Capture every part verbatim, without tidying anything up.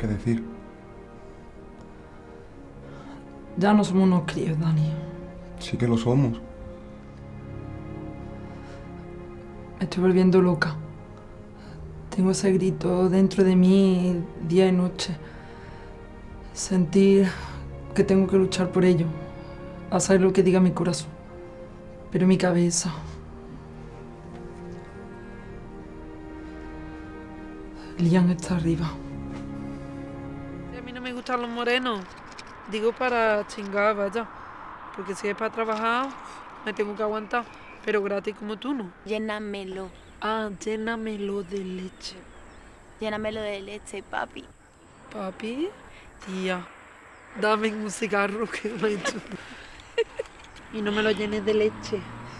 que decir. Ya no somos unos críos, Dani. Sí que lo somos. Me estoy volviendo loca. Tengo ese grito dentro de mí día y noche. Sentir que tengo que luchar por ello. Hacer lo que diga mi corazón. Pero mi cabeza... Liam está arriba. A mí no me gustan los morenos. Digo para chingar, vaya. Porque si es para trabajar, me tengo que aguantar. Pero gratis como tú, ¿no? Llénamelo. Ah, llénamelo de leche. Llénamelo de leche, papi. Papi, tía, dame un cigarro que me he hecho. Y no me lo llenes de leche.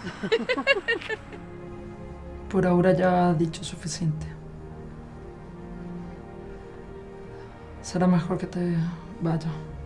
Por ahora ya has dicho suficiente. Será mejor que te vayas.